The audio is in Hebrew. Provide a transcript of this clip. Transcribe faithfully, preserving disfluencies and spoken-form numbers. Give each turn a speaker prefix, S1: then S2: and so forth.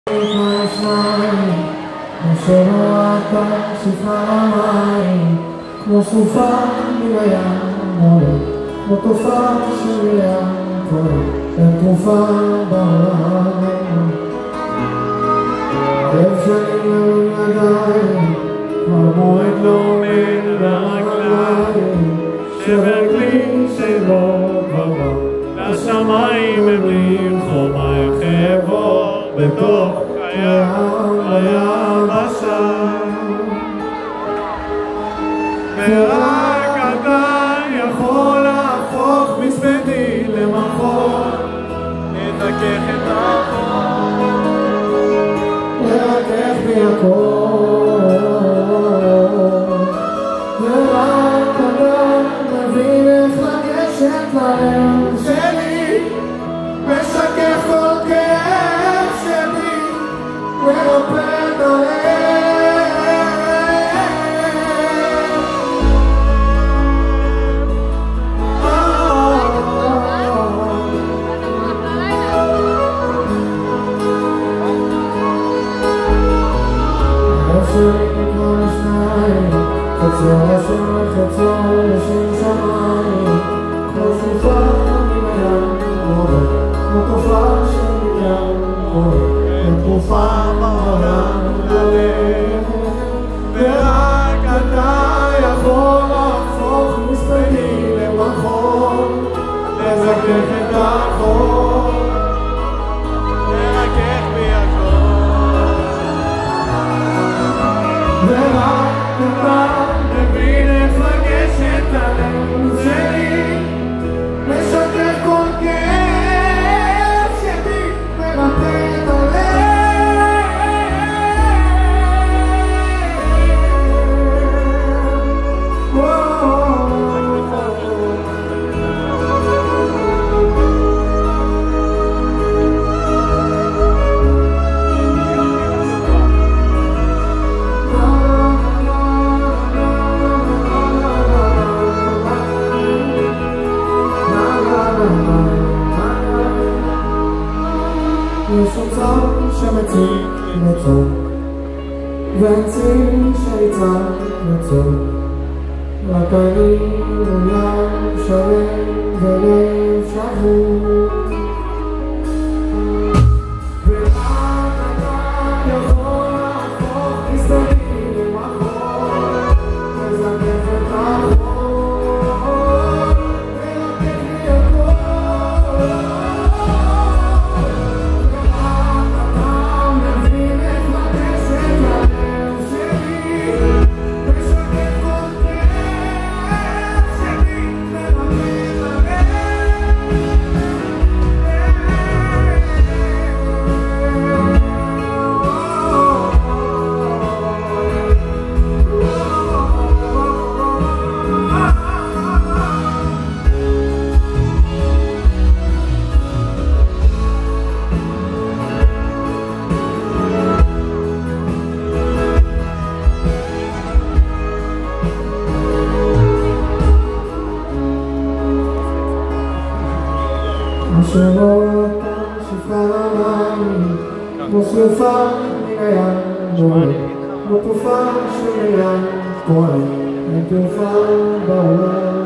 S1: כמו סופה מן הים מורה, כמו תופעה של ים פועל, אין תרופה בעולם. הלב שלי מרים ידיים, כבר מועד לא עומד לרגליים, שרגלי שלו כבר בא, לשמיים מביאים חומה חבור, בתוך הים היבשה. ורק אתה יכול להפוך מספדי למחור, לתקח את החור, לרכך בי הכל. ורק אתה מבין איך לגשת ללב שלי, משכך כל כאב שלי, מרפא את הלב. חצור לשם חצור לשם שמיים, כמו סופה מן הים מורה, כמו תופעה של ים מורה, אין תרופה בעולם ללב. ורק אתה יכול להפוך מספדי למחור, לזכך את החור, לרכך בי הכל. ורק אתה מבין איך לגשת הלב שלי, משתף כל כאב שלי, מרפא את הלב. יש אוצר שמציג לצוק, ועצים שיצר לצוק, רק אני עולם שלם ולב שבור. ורק אתה יכול להפוך מספדי למחור, לזכך את החור, לרכך בי הכל. שלא אתה שפחה למים, כמו סופה מן הים מורה, כמו תופעה של ים פועל, אין תרופה בעולם.